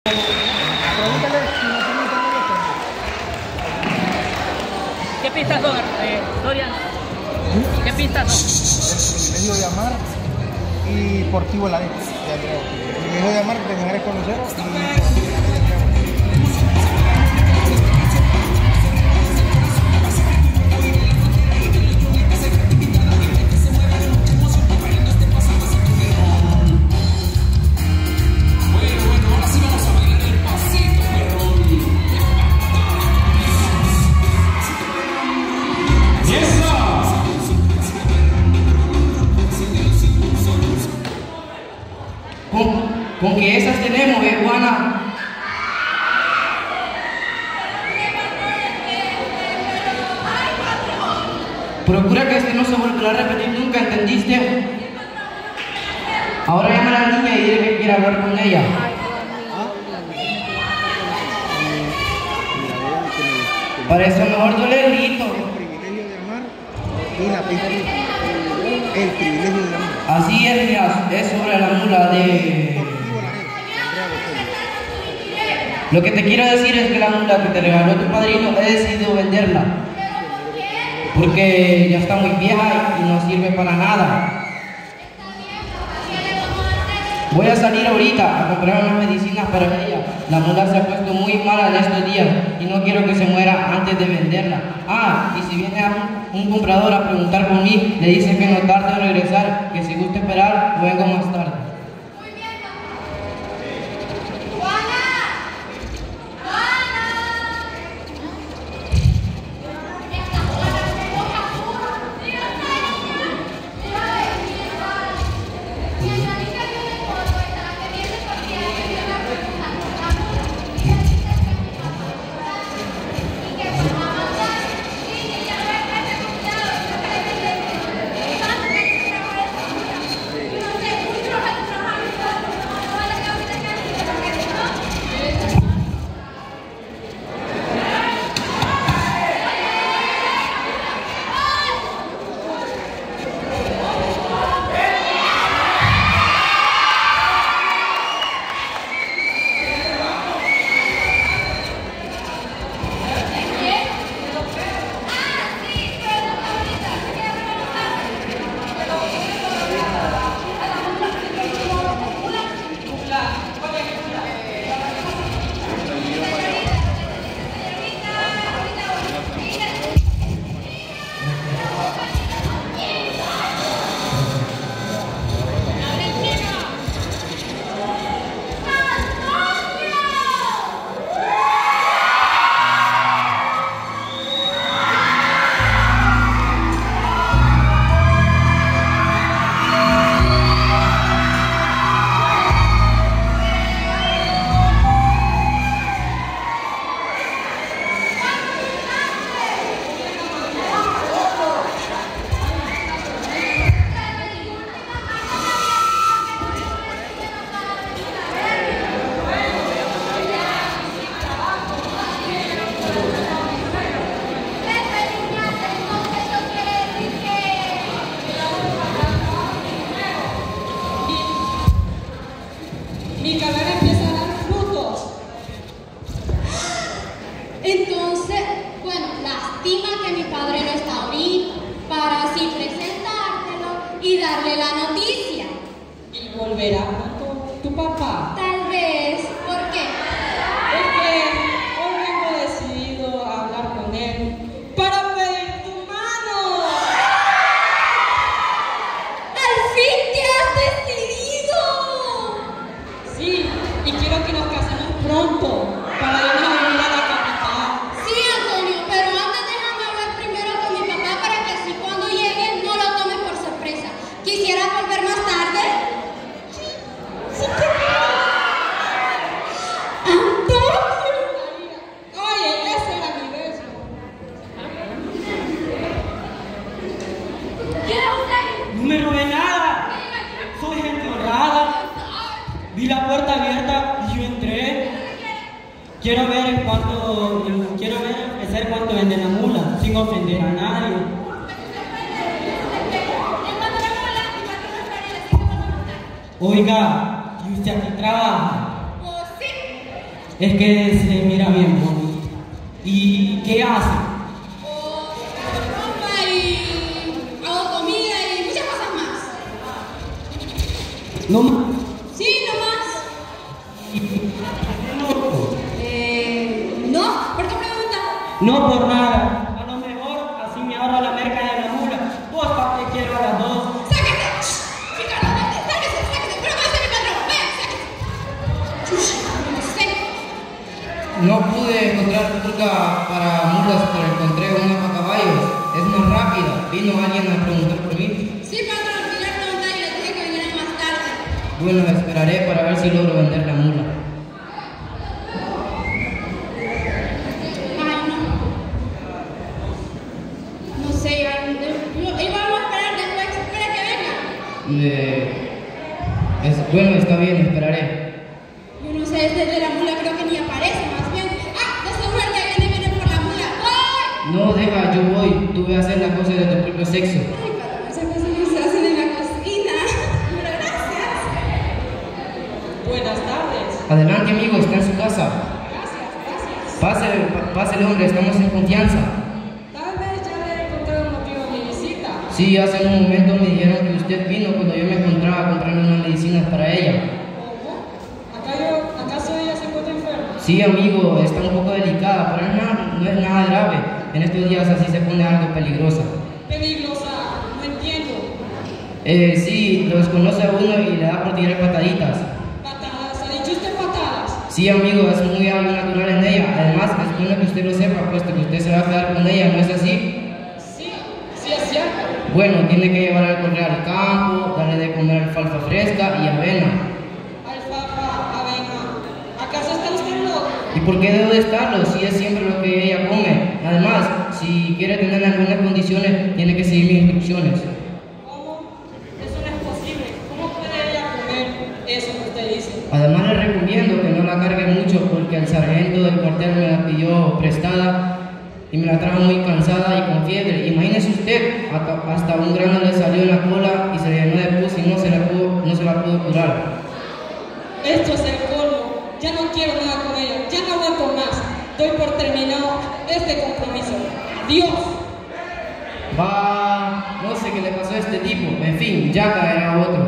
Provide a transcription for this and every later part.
¿Qué pistas son, Dorian? ¿Qué pistas son? El privilegio de amar y Portivo La Leche. El privilegio de amar, de mujeres conoceros y Portivo La Leche. Con que esas tenemos, Juana. Procura que este no se vuelva a repetir nunca, ¿entendiste? Ahora llama a la niña y dile que quiere hablar con ella. Para eso mejor duele el grito. El privilegio de amar y la pista. El privilegio de amar. Así es sobre la mula de... Lo que te quiero decir es que la mula que te regaló tu padrino he decidido venderla. Porque ya está muy vieja y no sirve para nada. Voy a salir ahorita a comprar unas medicinas para ella. La mula se ha puesto muy mala en estos días y no quiero que se muera antes de venderla. Ah, y si viene un comprador a preguntar por mí, le dice que no tarde en regresar, que si gusta esperar, vengo más tarde. Mi carrera empieza a dar frutos. Entonces, bueno, lástima que mi padre no está ahorita para así presentártelo y darle la noticia. ¿Y volverá pronto tu papá? Tal vez, ¿por qué? Es que hoy vengo decidido a hablar con él para pedir tu mano. ¡Al fin te has decidido! Sí, y quiero que nos casemos pronto para irnos a vivir a la capital. Sí, Antonio, pero antes déjame hablar primero con mi papá para que así cuando llegue no lo tomes por sorpresa. ¿Quisiera volver más tarde? Sí, ¡Antonio! Oye, ese era mi beso. No me robé nada. Soy gente honrada. Vi la puerta abierta y yo entré. Quiero ver cuánto vende la mula, sin ofender a nadie. Oiga, ¿y usted aquí trabaja? Oh, sí, Es que se mira bien bonita. ¿Y qué hace? Ropa y hago comida y muchas cosas más. No más. Sí, nomás. No, ¿por qué pregunta? No por nada. A lo mejor así me ahorro la merca de la mula. Vos para qué quiero a las dos. ¡Sáquese! Ricardo, sáquese, pero va a ser mi patrón. Ven, sáquese. No sé. No pude encontrar turca para mulas, pero encontré una para caballos. Es más rápida. Vino alguien a preguntar por mí. Sí, patrón, vine a preguntar y le dije que vinieran más tarde. Bueno, esperaré para ver si logro vender la mula. Ay, no. No sé, y vamos a esperar después. Espera que venga. Bueno, está bien, esperaré. Yo no sé, este de la mula creo que ni aparece, más bien. ¡Ah! De seguro el que viene por la mula. ¡Ay! No, deja, yo voy. Tú ve a hacer las cosas de tu propio sexo. Ay, patrón, esas cosas no se hacen en la cocina. Pero gracias. Buenas tardes. Adelante, amigo, está en su casa. Pásale, hombre, estamos en confianza. Tal vez ya le he contado el motivo de mi visita. Sí, hace un momento me dijeron que usted vino cuando yo me encontraba comprando unas medicinas para ella. ¿Cómo? ¿Acaso ella se encuentra enferma? Sí, amigo, está un poco delicada, pero no es nada grave. En estos días así se pone algo peligrosa. Peligrosa, no entiendo. Sí, lo desconoce a uno y le da por tirar pataditas. ¿Patadas? ¿Ha dicho usted patadas? Sí, amigo, es muy algo natural en ella. Además, es bueno que usted lo sepa, puesto que usted se va a quedar con ella, ¿no es así? Sí, sí es cierto. Bueno, tiene que llevar al correr al campo, darle de comer alfalfa fresca y avena. Alfalfa, avena. ¿Acaso está usted loco? ¿Y por qué debo de estarlo si es siempre lo que ella come? Además, si quiere tener algunas condiciones, tiene que seguir mis instrucciones. ¿Cómo? Eso no es posible. ¿Cómo puede ella comer eso que usted dice? Además, le recomiendo que no la cargue mucho porque el sargento del cuartel me la pidió prestada y me la trajo muy cansada y con fiebre. Imagínese usted, hasta un grano le salió en la cola y se le llenó de pus y no se la pudo curar. Esto es el colmo. Ya no quiero nada con ella. Ya no aguanto más. Doy por terminado este compromiso. Adiós. Va, no sé qué le pasó a este tipo. En fin, ya caerá otro.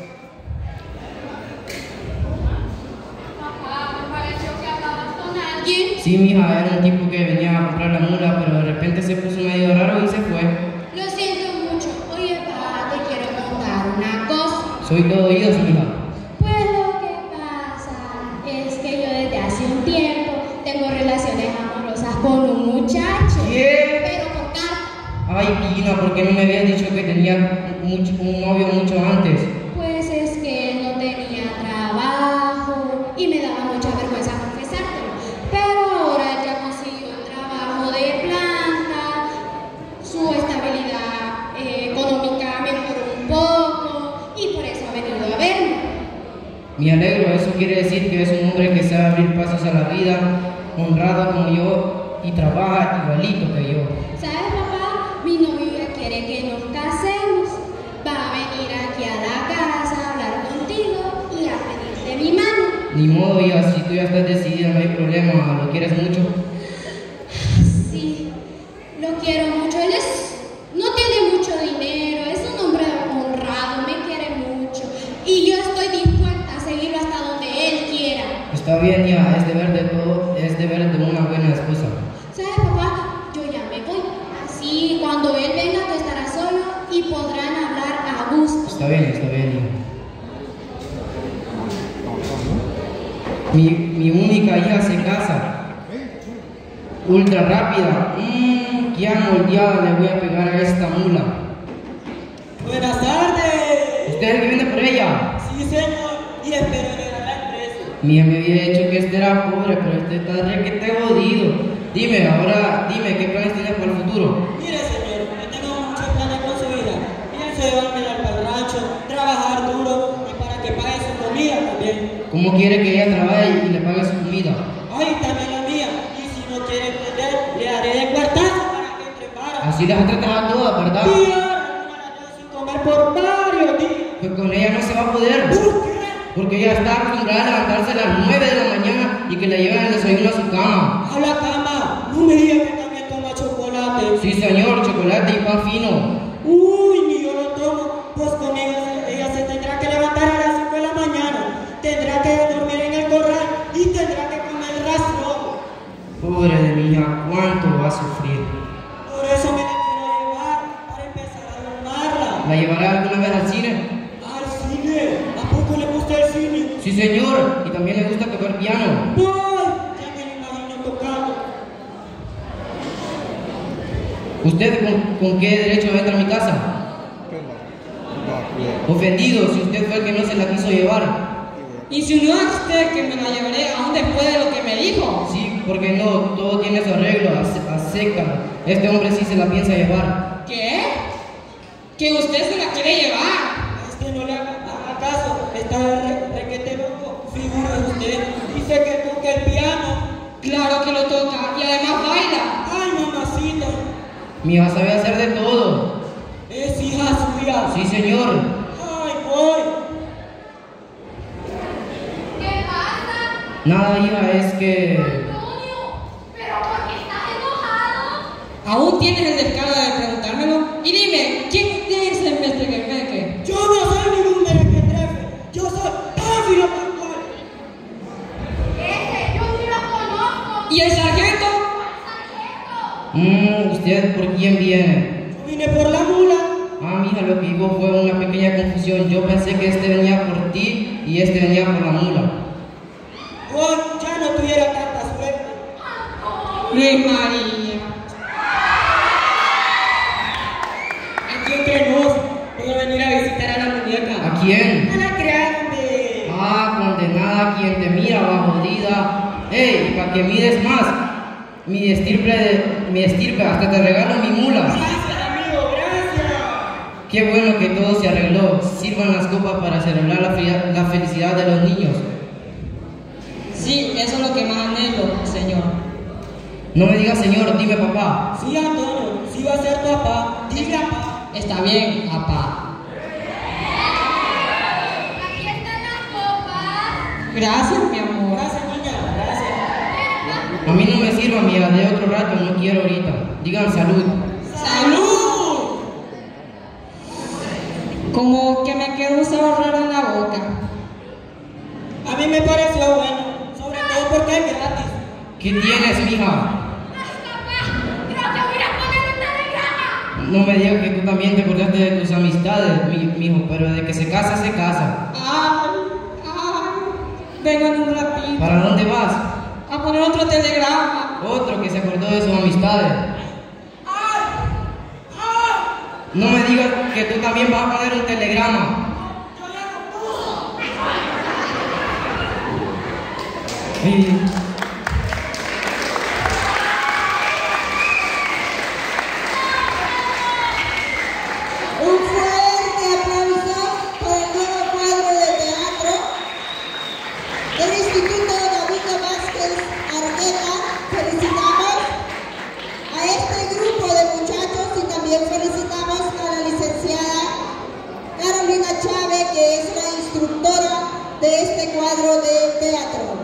Papá, me pareció que hablabas con alguien. Sí, mija, era un tipo que venía a comprar la mula, pero de repente se puso medio raro y se fue. Lo siento mucho. Oye, papá, te quiero contar una cosa. Soy todo oídos, mija. Pues lo que pasa es que yo desde hace un tiempo tengo relaciones amorosas con un muchacho. ¿Qué? Pero por carta. Ay, Pina, ¿por qué no me habías dicho que tenía un novio mucho antes? Pues es que él no tenía trabajo y me daba mucha vergüenza confesártelo. Pero ahora ya consiguió un trabajo de planta, su estabilidad económica mejoró un poco y por eso ha venido a verme. Me alegro, eso quiere decir que es un hombre que sabe abrir pasos a la vida, honrado como yo y trabaja igualito que yo. ¿Sabes, papá? Mi novio ya quiere que nos casemos. Va a venir aquí a la casa a hablar contigo y a pedirte mi mano. Ni modo, ya, si tú ya estás decidida, no hay problema, ¿lo quieres mucho? Sí, lo quiero mucho. Él no tiene mucho dinero, es un hombre honrado, me quiere mucho. Y yo estoy dispuesta a seguirlo hasta donde él quiera. Está bien, ya, es deber de una buena esposa. ¿Sabes, papá? Yo ya me voy. Así, cuando él venga, tú estarás solo y podrán hablar a gusto. Está bien, ya. Mi única hija se casa. Ultra rápida. Qué amoldeada le voy a pegar a esta mula. Buenas tardes. ¿Usted es el que viene por ella? Sí, señor. Y espero regalar el precio. Mía me había dicho que este era pobre, pero este está requete jodido. Dime, ¿qué planes tienes para el futuro? Mire, señor, yo tengo muchos planes con su vida. Pienso llevarme para el rancho, trabajar duro y para que pague su comida también. ¿Cómo quiere que ella trabaje y le pague su comida? Ay, también la mía. Y si no quiere entender, le haré de cuartazo para que prepara. Así las tratas a todas, ¿verdad? Y ahora alguna la tengo sin comer por varios días. Pues con ella no se va a poder. ¿Por qué? Porque ella está acostumbrada a levantarse a las 9 de la mañana y y que le lleven el desayuno a su cama. A la cama. No me digas que también toma chocolate. Sí, señor, chocolate y pan fino. Uy, ni yo lo tomo. Pues conmigo ella se tendrá que levantar a las 5 de la mañana. Tendrá que dormir en el corral y tendrá que comer rastrón. Pobre de mi hija, ¿cuánto va a sufrir? Por eso me la quiero llevar, para empezar a domarla. ¿La llevará alguna vez al cine? ¿Al cine? ¿A poco le gusta el cine? Sí, señor, y también le gusta tocar piano. ¡Ay! Ya me lo imagino tocando. ¿Usted con qué derecho entra a mi casa? Ofendido, si usted fue el que no se la quiso llevar. Insinuó usted que me la llevaré aún después de lo que me dijo. Sí, porque no, todo tiene su arreglo, a seca. Este hombre sí se la piensa llevar. ¿Qué? ¿Que usted se la quiere llevar? No le haga caso, está requete loco. Figura usted, dice que toca el piano. Claro que lo toca y además baila. Ay, mamacita. Mi hija sabe hacer de todo. Es hija suya. Sí, señor. Ay, voy. ¿Qué pasa? Nada, hija, es que... Antonio, ¿pero por qué estás enojado? ¿Aún tienes el descaro de preguntármelo? Y dime, ¿quién es el mestrequeque? Yo no soy ningún merequetrefe. Yo soy Pánfilo Pascual. Ese, yo ni lo conozco. ¿Y el sargento? ¡Sargento! ¿Usted por quién viene? Yo vine por la mula. Ah, mija, lo que hubo fue una pequeña confusión. Yo pensé que este venía por ti y este venía por la mula. Hoy ya no tuviera tanta suerte. Luis María. Aquí entre nos, voy a venir a visitar a la muñeca. ¿A quién? A la grande. Ah, condenada, quien te mira, va jodida. ¡Ey, para que mides más! Mi estirpe, hasta te regalo mi mula. Gracias, amigo, gracias. Qué bueno que todo se arregló. Sirvan las copas para celebrar la felicidad de los niños. Sí, eso es lo que más anhelo, señor. No me digas señor, dime papá. Sí, Antonio, sí va a ser tu papá. Dile papá. Está bien, papá. Aquí están las copas. Gracias, mi amor. Gracias, niña, gracias. A mí no me sirva, mía, de otro rato, no quiero ahorita. Digan salud. ¡Salud! Como que me quedó un sabor raro en la boca. A mí me pareció bueno, sobre todo porque es gratis. ¿Qué tienes, mija? Creo que voy a poner un telegrama. No me digas que tú también te acordaste de tus amistades, mijo, pero de que se casa, se casa. Ay, vengo en un ratito. ¿Para dónde vas? A poner otro telegrama. Otro que se acordó de sus amistades. No me digas que tú también vas a poner un telegrama. Ay. Un fuerte aplauso por el nuevo cuadro de teatro del Instituto David Vázquez Argueta. Felicitamos a este grupo de muchachos y también felicitamos a la licenciada Carolina Chávez, que es la instructora de este cuadro de teatro.